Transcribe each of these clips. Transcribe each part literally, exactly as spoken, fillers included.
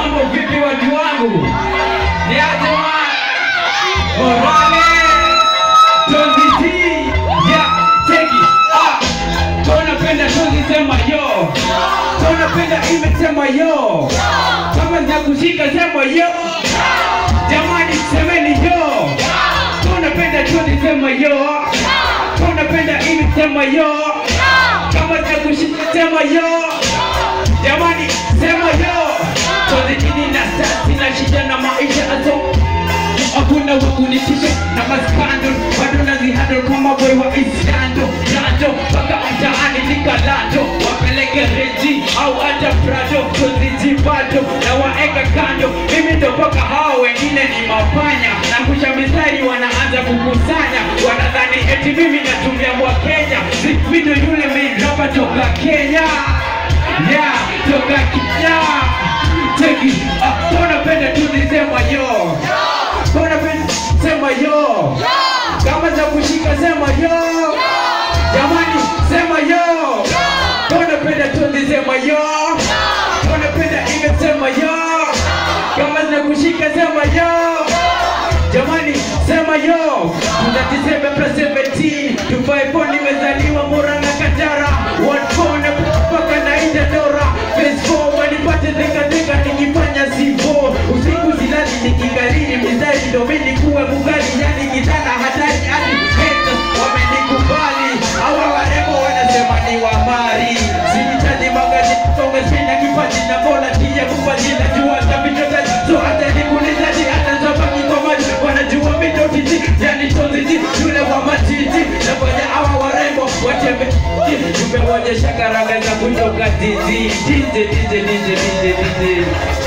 Mambo vipi watu wangu? Ni aje wa Morale Tonzi yeah, take it ah. Tunapenda Tonzi sema yo. Tunapenda Image sema yo. Kama zinakushika sema yo. Jamani semeni yo. Tunapenda Tonzi sema yo. Tunapenda Image sema yo. Kama zinakushika sema yo. Jamani sema yo. Tonzi chini na sasa na shida na maisha aso. Hakuna wakunitisha na maskando. Bado nazihandle kama boy wa Islando. Lando paka mtaani nikalando. Wapeleke reji au hata prado. Tonzi bado na waeka kando. Mimi ndo paka hao wengine ni mapanya. Na kusha mistari wanaanza kukusanya. Wanadhani eti mimi natumia mwa Kenya. Si video yule mimi rapa toka Kenya. Yeah, toka Kenya. Take it up. Tunapenda Tonzi sema yo. Tunapenda sema yo. Kama za kushika sema yo. Jamani sema yo. Tunapenda Tonzi sema yo. Tunapenda Image sema yo. Kama za kushika sema yo. Jamani sema yo. Tunatiseme plus seventeen. Tufaipo nimezaliwa Muranga Kandara. One phone paka na Indadora. Face four wanipate dhika dhika nikifanya sivo. Usiku zilali nikigariri mizari ndo mimi kuwe mugali. Yani kitana hatari hadi haters wamenikubali. Hawa warembo wanasema ni wamari. Sihitaji magari tonga sina kipaji na bola tia kupaji na jua tapitota. So hata nikulizaji hata zabaki kwa maji. Wanajua mito titi yani Tonzi yule wa matiti. Na kwenye hawa warembo watembe tumeonyesha karanga za kutoka titi. Titi titi titi titi titi.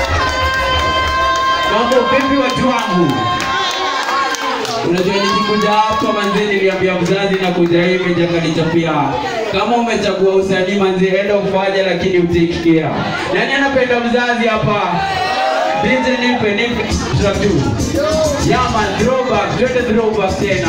Mambo vipi watu wangu? Unajua nikikuja hapa manze niliambia mzazi na kuja hivi jakanichapia. Kama umechagua usanii manze enda ufanye lakini utake care. Nani anapenda mzazi hapa? D J nipe nipe track two. Yeah man, throwback, twende throwback tena.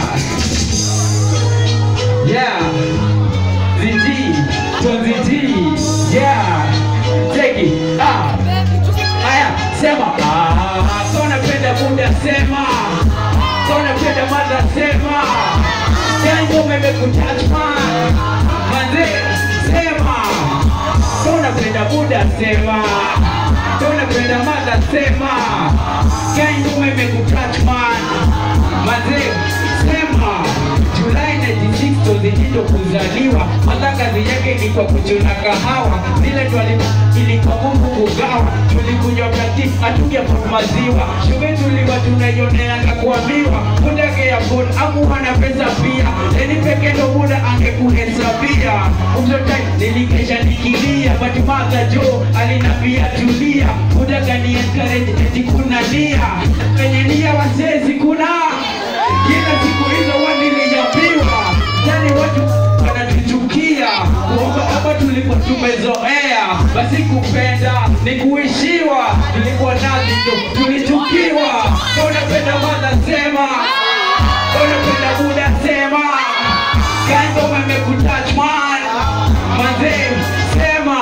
Yeah. Tonzi, Tonzi, yeah. Take it ah. Aya, sema ah. Tunapenda muda sema. Tunapenda mada sema. Yango meme kutouch man. Manze sema. Tunapenda muda sema. Tunapenda mada sema. Yango meme kutouch man. Manze sema. July ninety-six Tonzi ndo kuzaliwa. Matangazo yake ni kwa kuchuna kahawa. Zile ndo ilikuwa Mungu kugawa. Tulikunywa plati hatungepata maziwa. Shule tuliwa tunaioneanga kuambiwa. Mudage ya bon amu hana pesa pia. Leni peke ndo muda angekuhesabia. Umzotai nilikesha nikilia. But mother Joe alinambia tulia. Mudaga ni encourage eti kuna nia. Penye nia wasezi kuna. Kila siku hizo waniliambiwa. Yani watu wanatuchukia. Kuomba hapa tulikuwa tumezoea. Basi kupenda ni kuishiwa. Tulikuwa nazi tu tulichukiwa. Tunapenda mada sema. Tunapenda muda sema. Kango meme kutouch man. Manze sema.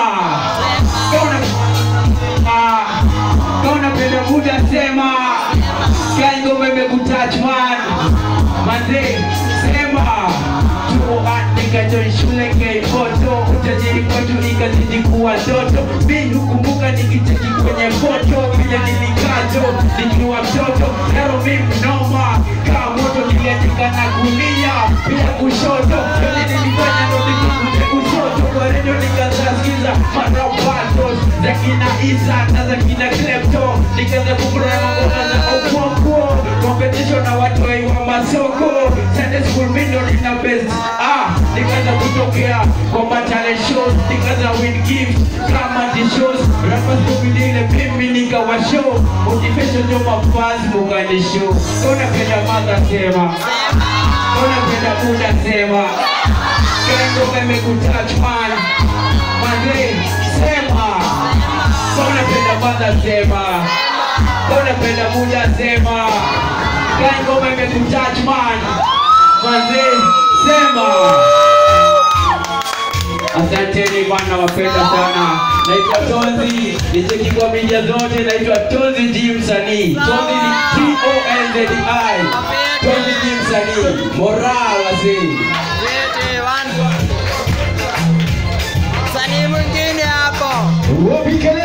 Tunapenda muda sema. Kango meme kutouch man. Manze sema. Tuoanika join shule kei foto. Utajiri kwetu ikazidi kuwa doto. Mimi hukumbuka nikicheki kwenye foto. Vile nilikajo nikiwa mtoto. Leo mimi noma. Kaa moto niliandika na kulia. Bila kushoto yote nilifanya ndo nikukute kushoto. Kwa redio nikazasikiza marabatos za kina Isa na za kina Klepto. Nikaza kukura mabona za Okwoko. Competition na watu wa masoko. Sunday school mindo nina best. Ah, nikaza kutokea kwa matale shows. Nikaza win gifts kama di shows. Rappers kubilile mimi nikawa show. Motivation ndio mafans mukani show. Tunapenda mada sema. Tunapenda muda sema. Kango meme kutouch man. Manze sema. Tunapenda mada sema. Tunapenda muda sema. Kango meme kutouch man. Manze sema. Asanteni bwana, wapenda sana. Naitwa Tonzi, nicheki kwa media zote, naitwa Tonzi G msanii. Tonzi ni T O N Z I. Tonzi G msanii. Moral wazee. Msanii mwingine hapo. Wapikele